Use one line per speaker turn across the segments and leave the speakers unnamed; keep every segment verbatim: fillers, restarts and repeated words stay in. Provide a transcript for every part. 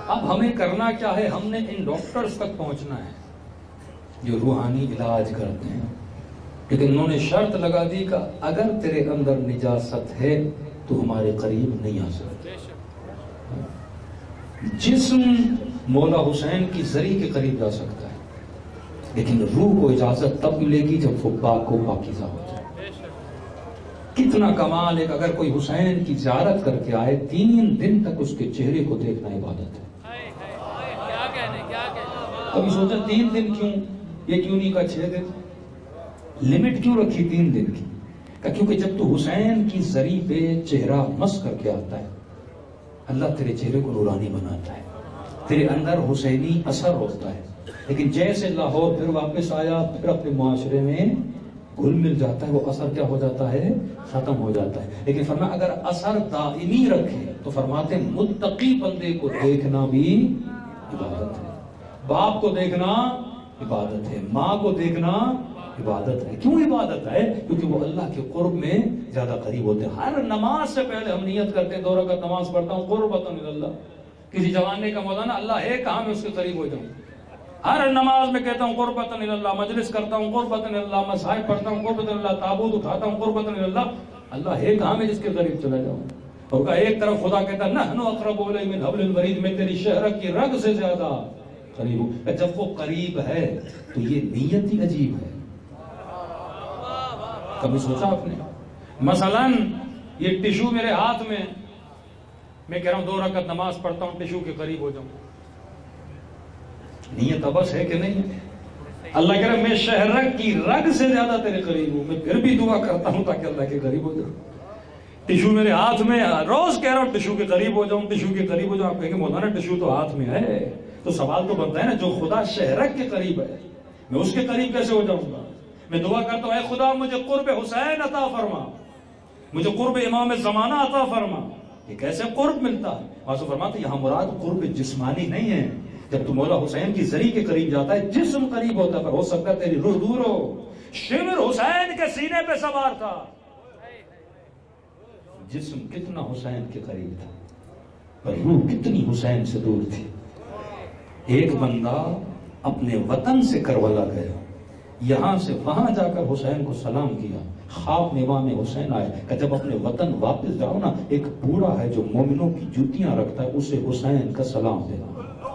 اب ہمیں کرنا کیا ہے؟ ہم نے ان ڈاکٹرز تک پہنچنا ہے جو روحانی علاج کرتے ہیں، لیکن انہوں نے شرط لگا دی کہ اگر تیرے اندر نجاست ہے تو ہمارے قریب نہیں آ سکتے۔ جسم مولا حسین کی زری کے قریب جا سکتا ہے، لیکن روح کو اجازت تب ملے گی جب وہ پاک و پاکیزہ ہو جائے۔ کتنا کمال ہے کہ اگر کوئی حسین کی زیارت کر کے آئے، تین دن تک اس کے چہرے کو دیکھنا عبادت ہے۔ کبھی سوچا تین دن کیوں؟ یہ کیوں نہیں کہا چھ دن؟ لمٹ کیوں رکھی تین دن کی؟ کہ کیونکہ جب تو حسین کی زری پہ چہرہ مس کر کے آتا ہے، اللہ تیرے چہرے کو نورانی بناتا ہے، تیرے اندر حسینی اثر ہوتا ہے۔ لیکن جیسے لاہور پھر واپس آیا، پھر اپنے معاشرے میں گھل مل جاتا ہے، وہ اثر کیا ہو جاتا ہے؟ ختم ہو جاتا ہے۔ لیکن فرمایا اگر اثر دائمی رکھے تو فرماتے متقی بندے کو دیکھنا بھی عبادت ہے، باپ کو دیکھنا عبادت ہے، ماں کو دیکھنا عبادت ہے۔ کیوں عبادت ہے؟ کیونکہ وہ اللہ کے قرب میں زیادہ قریب ہوتے ہیں۔ ہر نماز سے پہلے ہم نیت کرتے ہیں، دو رکعت نماز پڑھتا ہوں قربۃ اللہ۔ کسی جوان نے کہا مولانا اللہ ہے کہاں میں اس کے قریب ہو جاؤں؟ ہر نماز میں کہتا ہوں قربۃ اللہ، مجلس کرتا ہوں قربۃ اللہ، مصاحف پڑھتا ہوں قربۃ اللہ، تابوت اٹھاتا ہوں قربۃ اللہ۔ اللہ ہے کہاں میں جس کے قریب چلا جاؤں؟ اور کہا ایک طرف خدا کہتا ہے نحن اقرب الیہ من حبل الورید، میں تیری شہرک کی رگ سے زیادہ قریب ہوں۔ جب وہ قریب ہے تو یہ نیت ہی عجیب ہے۔ کبھی سوچا آپ نے؟ مثلا یہ ٹشو میرے ہاتھ میں، میں کہہ رہا ہوں دو رکعت نماز پڑھتا ہوں، ٹشو کے قریب ہو جاؤں، نیت ابس ہے کہ نہیں؟ اللہ کہہ رہا میں شہرک کی رگ سے زیادہ تیرے قریب ہوں، میں پھر بھی دعا کرتا ہوں تاکہ اللہ کے قریب ہو جاؤں۔ ٹشو میرے ہاتھ میں، روز کہہ رہا ہوں ٹشو کے قریب ہو جاؤں، ٹشو کے قریب ہو جاؤں۔ آپ کہیں گے مولانا ٹشو تو ہاتھ میں ہے، تو سوال تو بنتا ہے نا جو خدا شہرک کے قریب ہے میں اس کے قریب کیسے ہو جاؤں گا؟ میں دعا کرتا ہوں اے خدا مجھے قرب حسین عطا فرما، مجھے قرب امام زمانہ عطا فرما۔ یہ کیسے قرب ملتا ہے؟ وہاں فرماتے یہاں مراد قرب جسمانی نہیں ہے۔ جب تو مولا حسین کی زری کے قریب جاتا ہے جسم قریب ہوتا ہے، پر ہو سکتا ہے تیری روح دور ہو۔ شمر حسین کے سینے پہ سوار تھا، جسم کتنا حسین کے قریب تھا پر روح کتنی حسین سے دور تھی۔ ایک بندہ اپنے وطن سے کربلا گیا، یہاں سے وہاں جا کر حسین کو سلام کیا، خواب میں امام حسین آئے کہ جب اپنے وطن واپس جاؤ نا، ایک بوڑھا ہے جو مومنوں کی جوتیاں رکھتا ہے، اسے حسین کا سلام دینا۔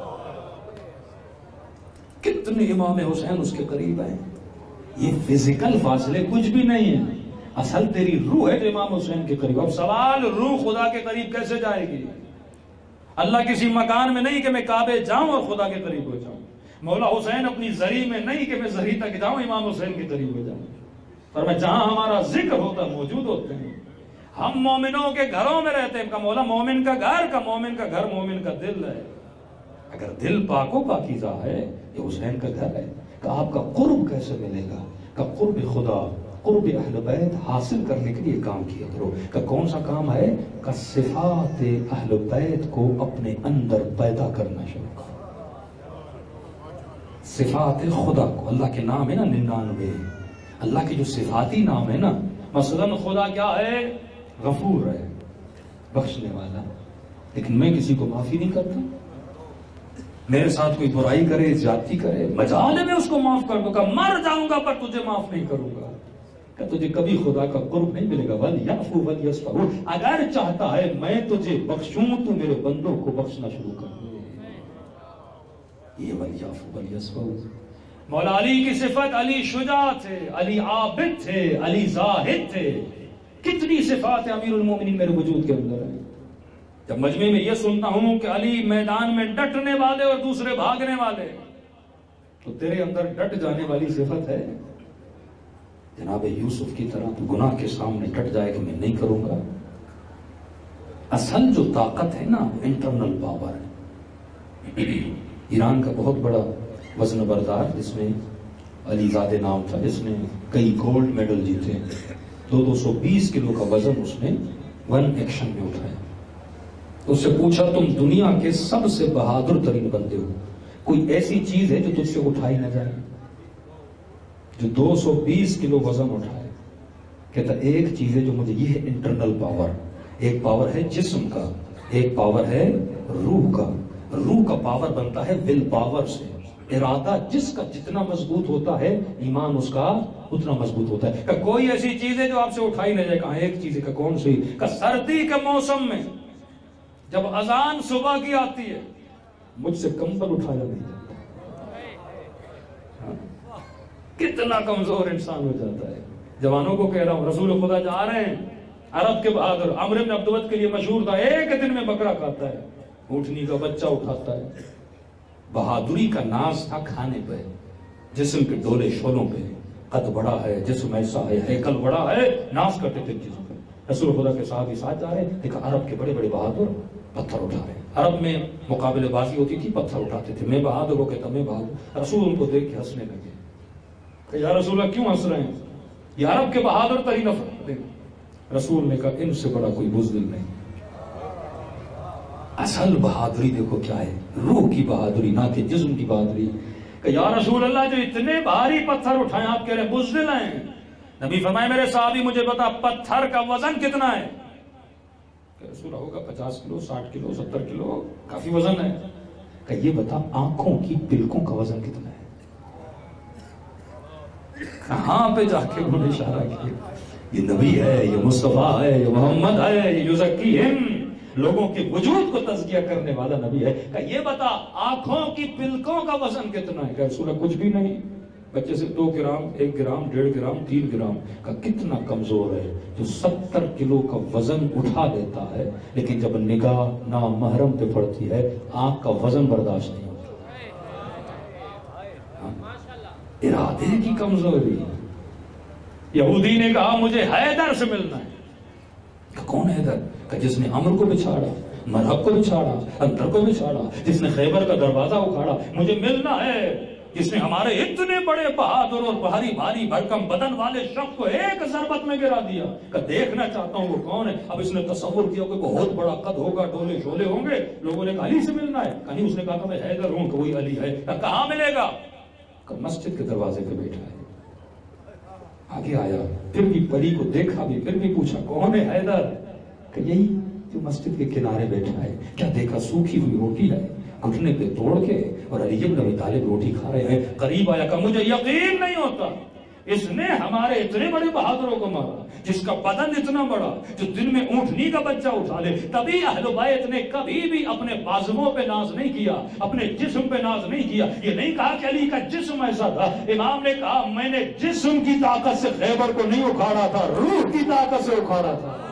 کتنے امام حسین اس کے قریب ہیں۔ یہ فزیکل فاصلے کچھ بھی نہیں ہیں، اصل تیری روح ہے جو امام حسین کے قریب۔ اب سوال روح خدا کے قریب کیسے جائے گی؟ اللہ کسی مکان میں نہیں کہ میں کعبے جاؤں اور خدا کے قریب ہو جاؤں، مولا حسین اپنی زری میں نہیں کہ میں زری تک جاؤں امام حسین کے قریب ہو جاؤں، پر میں جہاں ہمارا ذکر ہوتا موجود ہوتے ہیں۔ ہم مومنوں کے گھروں میں رہتے ہیں، کا مولا مومن کا گھر کا مومن کا گھر مومن کا دل ہے۔ اگر دل پاک و پاکیزہ ہے یہ حسین کا گھر ہے۔ کہ آپ کا قرب کیسے ملے گا؟ کہ قرب خدا، قرب اہل بیت حاصل کرنے کے لیے کام کیا کرو۔ کہ کون سا کام ہے؟ کہ صفات اہل بیت کو اپنے اندر پیدا کرنا شروع کرو۔ صفات خدا کو، اللہ کے نام ہے نا ننانوے، اللہ کے جو صفاتی نام ہے نا، مثلا خدا کیا ہے؟ غفور ہے، بخشنے والا۔ لیکن میں کسی کو معافی نہیں کرتا، میرے ساتھ کوئی برائی کرے، زیادتی کرے، مجال ہے میں اس کو معاف کر دوں گا، مر جاؤں گا پر تجھے معاف نہیں کروں گا۔ کہ تجھے کبھی خدا کا قرب نہیں ملے گا۔ وَلْيَعْفُوا وَلْيَصْفَحُوا، اگر چاہتا ہے میں تجھے بخشوں تو میرے بندوں کو بخشنا شروع کر دے۔ یہ وَلْيَعْفُوا وَلْيَصْفَحُوا۔ مولا علی کی صفت، علی شجاع تھے، علی عابد تھے، علی زاہد تھے۔ کتنی صفات امیر المومنین میرے وجود کے اندر ہیں۔ جب مجمع میں یہ سنتا ہوں کہ علی میدان میں ڈٹنے والے اور دوسرے بھاگنے والے، تو تیرے اندر ڈٹ جانے والی صفت ہے۔ جناب یوسف کی طرح تو گناہ کے سامنے ڈٹ جائے کہ میں نہیں کروں گا۔ اصل جو طاقت ہے نا انٹرنل پاور ہے۔ ایران کا بہت بڑا وزن بردار جس میں علی زادہ نام تھا، جس نے کئی گولڈ میڈل جیتے، دو دو سو بیس کلو کا وزن اس نے ون ایکشن میں اٹھایا۔ اس سے پوچھا تم دنیا کے سب سے بہادر ترین بندے ہو، کوئی ایسی چیز ہے جو تجھ سے اٹھائی نہ جائے؟ جو دو سو بیس کلو وزن اٹھائے، کہتا ایک چیز ہے جو مجھے، یہ ہے انٹرنل پاور۔ ایک پاور ہے جسم کا، ایک پاور ہے روح کا۔ روح کا پاور بنتا ہے ول پاور سے. ارادہ جس کا جتنا مضبوط ہوتا ہے ایمان اس کا اتنا مضبوط ہوتا ہے. کہ کوئی ایسی چیز ہے جو آپ سے اٹھائی نہ جائے. کہاں ایک چیز ہے کہ کون سی؟ کہ سردی کے موسم میں جب اذان صبح کی آتی ہے مجھ سے کمبل اٹھایا نہیں جاتا. کتنا کمزور انسان ہو جاتا ہے. جوانوں کو کہہ رہا ہوں رسول خدا جا رہے ہیں عرب کے بہادر عمرو بن عبدود کے لیے مشہور تھا ایک دن میں بکرا کھاتا ہے اونٹنی کا بچہ اٹھاتا ہے. بہادری کا ناز تھا کھانے پہ جسم کے ڈولے شولوں پہ. قد بڑا ہے جسم ایسا ہے ہیکل بڑا ہے ناز کرتے تھے چیزوں پہ. رسول خدا کے صحابی ساتھ جا رہے ہیں دیکھا عرب کے بڑے بڑے بہادر پتھر اٹھا رہے ہیں. عرب میں مقابلے بازی ہوتی تھی پتھر اٹھاتے تھے. میں بہادر ہو کہتا میں بہادر. رسول ان کو دیکھ کے ہنسنے لگے کہ یا رسول اللہ کیوں ہنس رہے ہیں؟ یہ عرب کے بہادر ترین افراد. رسول نے کہا ان سے بڑا کوئی بزدل نہیں. اصل بہادری دیکھو کیا ہے روح کی بہادری نہ کہ جسم کی بہادری. کہ یا رسول اللہ جو اتنے بھاری پتھر اٹھائیں آپ کہہ رہے ہیں بزدل ہیں. نبی فرمائے میرے صحابی مجھے بتا پتھر کا وزن کتنا ہے؟ کہ رسول ہوگا پچاس کلو ساٹھ کلو ستر کلو کافی وزن ہے. کہ یہ بتا آنکھوں کی پلکوں کا وزن کتنا ہے؟ کہاں پہ جا کے انہوں نے اشارہ کیا یہ نبی ہے یہ مصطفیٰ ہے یہ محمد ہے یہ یزکیہم لوگوں کے وجود کو تزکیہ کرنے والا نبی ہے. کہ یہ بتا آنکھوں کی پلکوں کا وزن کتنا ہے؟ کہ رسول اللہ کچھ بھی نہیں. بچے سے دو گرام ایک گرام ڈیڑھ گرام تین گرام. کا کتنا کمزور ہے جو ستر کلو کا وزن اٹھا دیتا ہے لیکن جب نگاہ نامحرم پہ پڑتی ہے آنکھ کا وزن برداشت نہیں ہوتا. ارادے کی کمزوری. یہودی نے کہا مجھے حیدر سے ملنا ہے. کہ کون حیدر؟ کہ جس نے عمر کو بچھاڑا مرحب کو بچھاڑا انتر کو بچھاڑا جس نے خیبر کا دروازہ اکھاڑا. مجھے ملنا ہے جس نے ہمارے اتنے بڑے بہادر اور بھاری بھاری بھرکم بدن والے شخص کو ایک ضربت میں گرا دیا. کہ دیکھنا چاہتا ہوں وہ کون ہے. اب اس نے تصور کیا کہ بہت بڑا قد ہوگا ڈولے شولے ہوں گے. لوگوں نے کہا علی سے ملنا ہے. کہیں اس نے کہا کہ میں حیدر ہوں کہ وہی علی ہے. کہاں ملے گا؟ کہ مسجد کے دروازے پہ بیٹھا ہے. آگے آیا پھر بھی پری کو دیکھا بھی پھر بھی پوچھا کون ہے حیدر؟ کہ یہی جو مسجد کے کنارے بیٹھا ہے. کیا دیکھا سوکھی ہوئی روٹی ہے گھٹنے پہ توڑ کے اور علی بن ابی طالب روٹی کھا رہے ہیں. قریب آیا کہ مجھے یقین نہیں ہوتا اس نے ہمارے اتنے بڑے بہادروں کو مارا جس کا بدن اتنا بڑا جو دن میں اونٹنی کا بچہ اٹھا لے. تبھی اہل بیت نے کبھی بھی اپنے بازوؤں پہ ناز نہیں کیا اپنے جسم پہ ناز نہیں کیا. یہ نہیں کہا کہ علی کا جسم ایسا تھا. امام نے کہا میں نے جسم کی طاقت سے خیبر کو نہیں اکھاڑا تھا روح کی طاقت سے اکھاڑا تھا.